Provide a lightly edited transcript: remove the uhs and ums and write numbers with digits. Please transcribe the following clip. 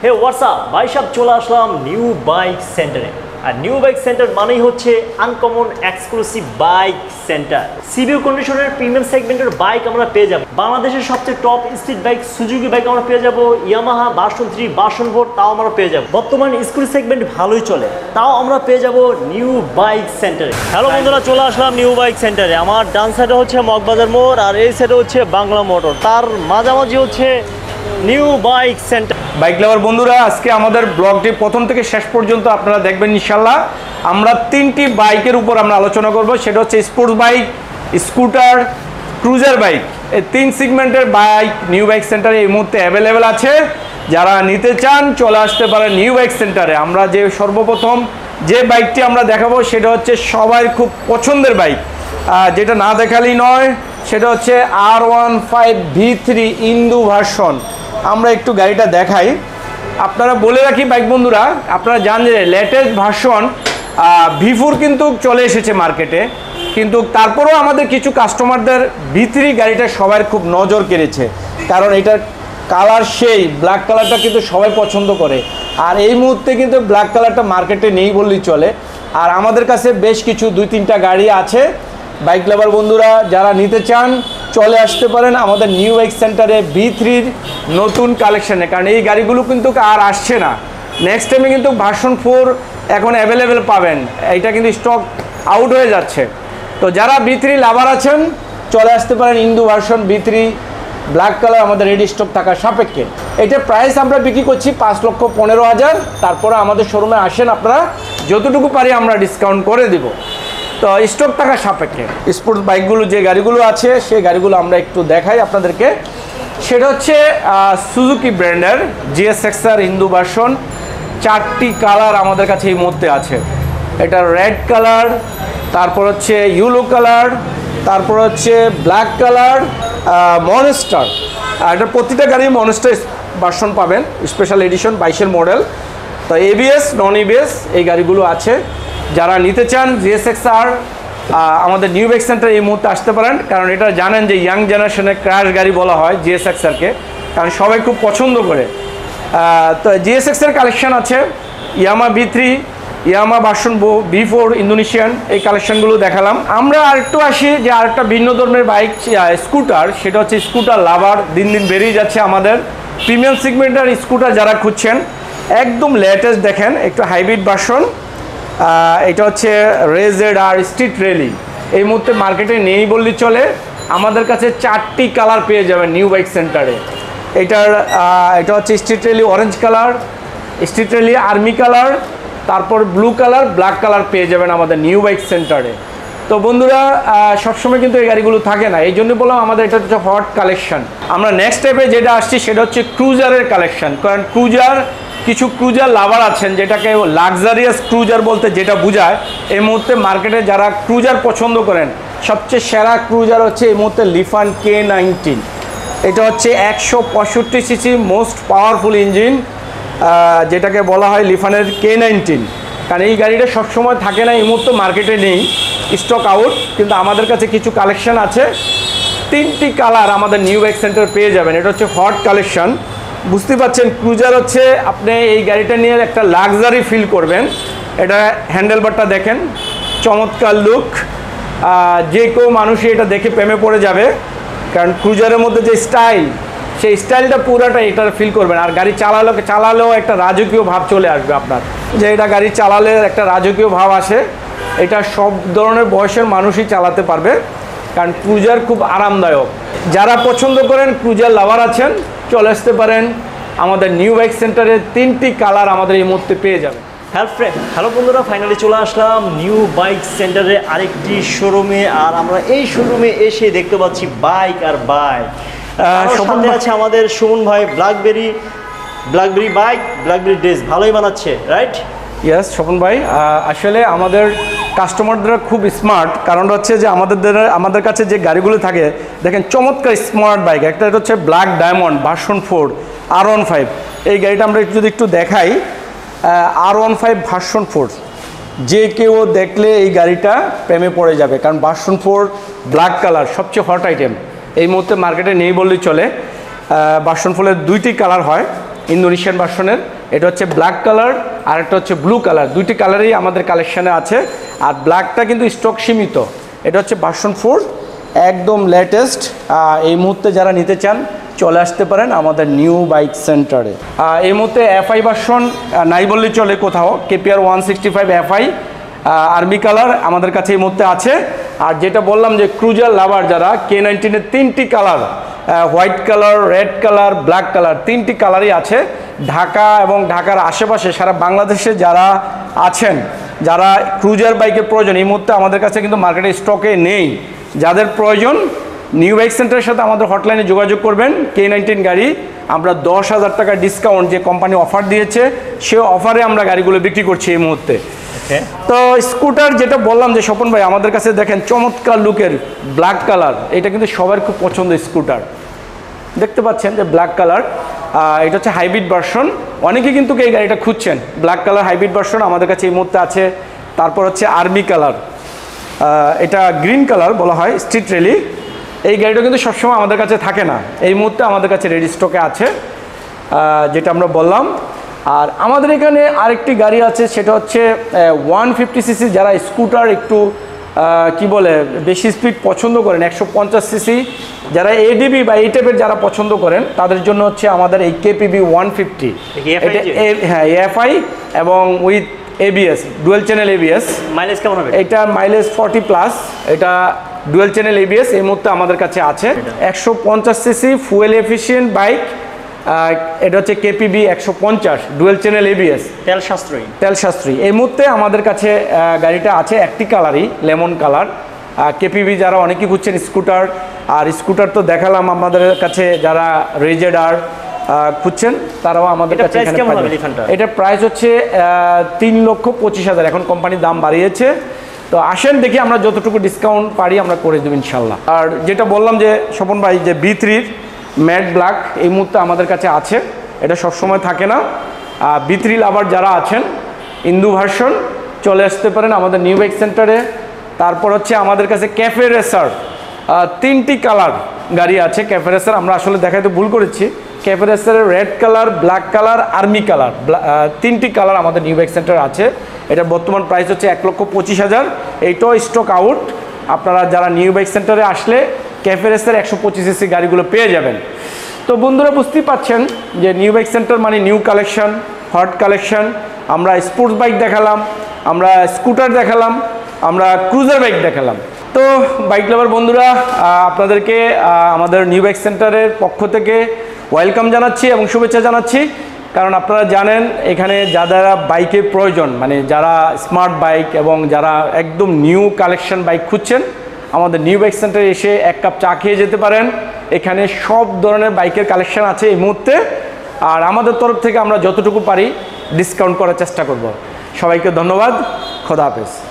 হে WhatsApp ভাই সাহেব, চলে আসলাম নিউ বাইক সেন্টারে। আর নিউ বাইক সেন্টার মানেই হচ্ছে uncommon exclusive bike centre. CBU কন্ডিশনের প্রিমিয়াম সেগমেন্টের বাইক আমরা পেয়ে যাব। বাংলাদেশের সবচেয়ে top speed bike Suzuki bike আমরা পেয়ে যাব, ইয়ামাহা ভার্সন 3 ভার্সন 4 তাও আমরা পেয়ে যাব। বর্তমানে স্কুল সেগমেন্ট ভালোই চলে, তাও আমরা পেয়ে যাব নিউ বাইক সেন্টারে। হ্যালো বন্ধুরা, চলে আসলাম নিউ বাইক সেন্টারে। আমার ডান সাইডে হচ্ছে মগবাজার মোড় আর এই সাইডে হচ্ছে বাংলা মোটর, তার মাঝামাঝি হচ্ছে new bike centre. Bike lover বন্ধুরা, আজকে আমাদের ব্লগটি প্রথম থেকে শেষ পর্যন্ত আপনারা দেখবেন ইনশাল্লাহ। আমরা তিনটি বাইকের উপর আমরা আলোচনা করব, সেটা হচ্ছে sports bike, scooter, cruiser bike. এই তিন সেগমেন্টের বাইক নিউ বাইক সেন্টারে এই মুহূর্তে অ্যাভেলেবেল আছে। যারা নিতে চান চলে আসতে পারেন নিউ বাইক সেন্টারে। আমরা যে সর্বপ্রথম যে বাইকটি আমরা দেখাবো সেটা হচ্ছে সবার খুব পছন্দের বাইক, যেটা না দেখালেই নয়, সেটা হচ্ছে R15 V3 ইন্দু ভার্সন। আমরা একটু গাড়িটা দেখাই। আপনারা বলে রাখি বাইক বন্ধুরা, আপনারা জানেন যে লেটেস্ট ভার্সন V4 কিন্তু চলে এসেছে মার্কেটে, কিন্তু তারপরেও আমাদের কিছু কাস্টমারদের V3 গাড়িটা সবার খুব নজর কেড়েছে, কারণ এটার কালার সেই ব্ল্যাক কালারটা কিন্তু সবাই পছন্দ করে। আর এই মুহূর্তে কিন্তু ব্ল্যাক কালারটা মার্কেটে নেই বললেই চলে। আর আমাদের কাছে বেশ কিছু 2-3টা গাড়ি আছে। বাইক লাভার বন্ধুরা যারা নিতে চান চলে আসতে পারেন আমাদের নিউ বাইক সেন্টারে V3-র নতুন কালেকশানে, কারণ এই গাড়িগুলো কিন্তু আর আসছে না। নেক্সট টাইমে কিন্তু ভার্সন 4 এখন অ্যাভেলেবেল পাবেন, এইটা কিন্তু স্টক আউট হয়ে যাচ্ছে। তো যারা V3 লাভার আছেন চলে আসতে পারেন Indo version V3 black colour আমাদের রেডি স্টক থাকার সাপেক্ষে। এটার প্রাইস আমরা বিক্রি করছি 5,15,000। তারপরে আমাদের শোরুমে আসেন, আপনারা যতটুকু পারি আমরা ডিসকাউন্ট করে দিব, তো স্টক থাকার সাপেক্ষে। স্পোর্টস বাইকগুলো যে গাড়িগুলো আছে সেই গাড়িগুলো আমরা একটু দেখাই আপনাদেরকে। সেটা হচ্ছে সুজুকি ব্র্যান্ডের GSXR ইন্দু ভার্সন। 4টি কালার আমাদের কাছে এই মুহূর্তে আছে। এটা রেড কালার, তারপর হচ্ছে ইয়েলো কালার, তারপর হচ্ছে ব্ল্যাক কালার, মনস্টার। আর এটা প্রতিটা গাড়ি মনস্টার ভার্সন পাবেন, স্পেশাল এডিশন 22-এর মডেল। তো ABS নন ABS এই গাড়িগুলো আছে। যারা নিতে চান GSXR আমাদের নিউ বাইক সেন্টারে এই মুহূর্তে আসতে পারেন, কারণ এটা জানেন যে ইয়াং জেনারেশনের ক্র্যাশ গাড়ি বলা হয় GSXR-কে, কারণ সবাই খুব পছন্দ করে। তো GSXR কালেকশন আছে, ইয়ামা V3, ইয়ামা ভার্সন V4 ইন্দোনেশিয়ান, এই কালেকশনগুলো দেখালাম। আমরা আরেকটু আসি যে আরেকটা ভিন্ন ধরনের বাইক স্কুটার, সেটা হচ্ছে স্কুটার লাভার। দিন দিন বেরিয়ে যাচ্ছে আমাদের প্রিমিয়াম সেগমেন্টের স্কুটার। যারা খুঁজছেন একদম লেটেস্ট দেখেন, একটু হাইব্রিড ভার্সন। এটা হচ্ছে রেজেড আর স্ট্রিট র্যালি, এই মুহূর্তে মার্কেটে নেই বললেই চলে। আমাদের কাছে 4টি কালার পেয়ে যাবেন নিউ বাইক সেন্টারে। এটা হচ্ছে street rally orange colour, street rally army colour, তারপর ব্লু কালার, ব্ল্যাক কালার পেয়ে যাবেন আমাদের নিউ বাইক সেন্টারে। তো বন্ধুরা সবসময় কিন্তু এই গাড়িগুলো থাকে না, এই জন্য বললাম আমাদের এটা হচ্ছে হট কালেকশন। আমরা নেক্সট স্টেপে যেটা আসছি সেটা হচ্ছে ক্রুজারের কালেকশন, কারণ কিছু ক্রুজার লাভার আছেন, যেটাকে লাক্সারিয়াস ক্রুজার বলতে যেটা বোঝায়। এই মুহূর্তে মার্কেটে যারা ক্রুজার পছন্দ করেন সবচেয়ে সেরা ক্রুজার হচ্ছে এই মুহূর্তে লিফান K19। এটা হচ্ছে 165 সিসি মোস্ট পাওয়ারফুল ইঞ্জিন, যেটাকে বলা হয় লিফানের K19। কারণ এই গাড়িটা সবসময় থাকে না, এই মুহূর্তে মার্কেটে নেই, স্টক আউট। কিন্তু আমাদের কাছে কিছু কালেকশন আছে, 3টি কালার আমাদের নিউ বাইক সেন্টার পেয়ে যাবেন। এটা হচ্ছে হট কালেকশন। বুঝতে পারছেন ক্রুজার হচ্ছে আপনি এই গাড়িটা নিয়ে একটা লাক্সারি ফিল করবেন। এটা হ্যান্ডেলবারটা দেখেন, চমৎকার লুক, যে কেউ মানুষই এটা দেখে প্রেমে পড়ে যাবে, কারণ ক্রুজারের মধ্যে যে স্টাইল, সেই স্টাইলটা পুরাটা এটা ফিল করবেন। আর গাড়ি চালালেও একটা রাজকীয় ভাব চলে আসবে আপনার, যে এটা গাড়ি চালালে একটা রাজকীয় ভাব আসে। এটা সব ধরনের বয়সের মানুষই চালাতে পারবে, কারণ ক্রুজার খুব আরামদায়ক। যারা পছন্দ করেন ক্রুজার লাভার আছেন চলে আসতে পারেন আমাদের নিউ বাইক সেন্টারে। 3টি কালার আমাদের এই মুহূর্তে পেয়ে যাবেন। হ্যালো বন্ধুরা, ফাইনালি চলে আসলাম নিউ বাইক সেন্টারে আরেকটি শোরুমে। আর আমরা এই শোরুমে এসে দেখতে পাচ্ছি বাইক আর বাইক। সাথে আছে আমাদের সুমন ভাই, ব্ল্যাকবেরি বাইক, ব্ল্যাকবেরি ড্রেস ভালোই বানাচ্ছে, রাইট? ইয়েস স্বপন ভাই, আসলে আমাদের কাস্টমাররা খুব স্মার্ট। কারণটা হচ্ছে যে আমাদের কাছে যে গাড়িগুলো থাকে দেখেন চমৎকার স্মার্ট বাইক। একটা এটা হচ্ছে ব্ল্যাক ডায়মন্ড ভার্সন 4 R15। এই গাড়িটা আমরা যদি একটু দেখাই, R15 ভার্সন 4, যে কেউ দেখলে এই গাড়িটা প্রেমে পড়ে যাবে, কারণ ভার্সন 4 ব্ল্যাক কালার সবচেয়ে হট আইটেম, এই মুহূর্তে মার্কেটে নেই বললেই চলে। ভার্সন 4-এর 2টি কালার হয়, ইন্দোনেশিয়ান ভার্সনের। এটা হচ্ছে ব্ল্যাক কালার আর একটা হচ্ছে ব্লু কালার, দুইটি কালারই আমাদের কালেকশানে আছে। আর ব্ল্যাকটা কিন্তু স্টক সীমিত। এটা হচ্ছে ভার্সন 4, একদম লেটেস্ট। এই মুহূর্তে যারা নিতে চান চলে আসতে পারেন আমাদের নিউ বাইক সেন্টারে। এই মুহূর্তে এফআই ভার্সন নাই বললেই চলে কোথাও, কেপিআর 165 এফআই আর্মি কালার আমাদের কাছে এই মুহূর্তে আছে। আর যেটা বললাম যে ক্রুজার লাভার যারা, K19-এর 3টি colour, white colour, red colour, black colour, 3টি কালারই আছে। ঢাকা এবং ঢাকার আশেপাশে সারা বাংলাদেশে যারা আছেন, যারা ক্রুজার বাইকের প্রয়োজন, এই মুহূর্তে আমাদের কাছে কিন্তু মার্কেটে স্টকে নেই। যাদের প্রয়োজন নিউ বাইক সেন্টারের সাথে আমাদের হটলাইনে যোগাযোগ করবেন। K19 গাড়ি আমরা 10,000 টাকা ডিসকাউন্ট যে কোম্পানি অফার দিয়েছে সে অফারে আমরা গাড়িগুলো বিক্রি করছি এই মুহূর্তে। তো স্কুটার যেটা বললাম যে স্বপন ভাই আমাদের কাছে দেখেন চমৎকার লুকের ব্ল্যাক কালার, এটা কিন্তু সবার খুব পছন্দ স্কুটার। দেখতে পাচ্ছেন যে ব্ল্যাক কালার, এটা হচ্ছে হাইব্রিড ভার্সন। অনেকে কিন্তু এই গাড়িটা খুঁজছেন, ব্ল্যাক কালার হাইব্রিড ভার্সন আমাদের কাছে এই মুহূর্তে আছে। তারপর হচ্ছে আর্মি কালার, এটা গ্রিন কালার বলা হয়, স্ট্রিট র্যালি। এই গাড়িটা কিন্তু সবসময় আমাদের কাছে থাকে না, এই মুহূর্তে আমাদের কাছে রেডি স্টকে আছে, যেটা আমরা বললাম। আর আমাদের এখানে আরেকটি গাড়ি আছে, সেটা হচ্ছে 150cc, যারা স্কুটার একটু কি বলে বেশি স্পিড পছন্দ করেন, 150cc যারা এডিবি বা এই টাইপের যারা পছন্দ করেন তাদের জন্য হচ্ছে আমাদের এই KPB 150। এটা হ্যাঁ এফআই এবং with ABS, dual channel ABS। Mileage কেমন হবে? এটা মাইলেজ 40+। এটা ডুয়েল চ্যানেল ABS এই মুহূর্তে আমাদের কাছে আছে। 150cc ফুয়েল এফিশিয়েন্ট বাইক, এটা হচ্ছে KPB 150 ডুয়েল চ্যানেল ABS, তেল সাশ্রয়ী। এই মুহূর্তে আমাদের কাছে গাড়িটা আছে একটি কালারই, লেমন কালার। KPB যারা অনেকেই খুঁজছেন স্কুটার, আর স্কুটার তো দেখালাম আমাদের কাছে, যারা রেজেডার খুঁজছেন তারাও আমাদের কাছে। এটা প্রাইস হচ্ছে 3,25,000, এখন কোম্পানির দাম বাড়িয়েছে। তো আসেন দেখি আমরা যতটুকু ডিসকাউন্ট পারি আমরা করে দেব ইনশাল্লাহ। আর যেটা বললাম যে স্বপন ভাই যে B3 ম্যাট ব্ল্যাক এই মুহূর্তে আমাদের কাছে আছে, এটা সবসময় থাকে না। B3 লাভার যারা আছেন ইন্দু ভার্সন চলে আসতে পারেন আমাদের নিউ বাইক সেন্টারে। তারপর হচ্ছে আমাদের কাছে ক্যাফে রেসার, 3টি কালার গাড়ি আছে। ক্যাফে রেসার আমরা আসলে দেখাইতে ভুল করেছি, ক্যাফে রেসারের red colour, black colour, army colour, 3টি কালার আমাদের নিউ বাইক সেন্টার আছে। এটা বর্তমান প্রাইস হচ্ছে 1,25,000। এইটাও স্টক আউট। আপনারা যারা নিউ বাইক সেন্টারে আসলে ক্যাফে রেসার 125cc গাড়িগুলো পেয়ে যাবেন। তো বন্ধুরা বুঝতেই পাচ্ছেন যে নিউ বাইক সেন্টার মানে নিউ কালেকশন, হট কালেকশন। আমরা স্পোর্টস বাইক দেখালাম, আমরা স্কুটার দেখালাম, আমরা ক্রুজার বাইক দেখালাম। তো বাইক লাভার বন্ধুরা আপনাদেরকে আমাদের নিউ বাইক সেন্টারের পক্ষ থেকে ওয়েলকাম জানাচ্ছি এবং শুভেচ্ছা জানাচ্ছি। কারণ আপনারা জানেন এখানে যারা বাইকের প্রয়োজন, মানে যারা স্মার্ট বাইক এবং যারা একদম নিউ কালেকশন বাইক খুঁজছেন, আমাদের নিউ বাইক সেন্টারে এসে এক কাপ চা খেয়ে যেতে পারেন। এখানে সব ধরনের বাইকের কালেকশন আছে এই মুহূর্তে। আর আমাদের তরফ থেকে আমরা যতটুকু পারি ডিসকাউন্ট করার চেষ্টা করব। সবাইকে ধন্যবাদ, খোদা হাফেজ।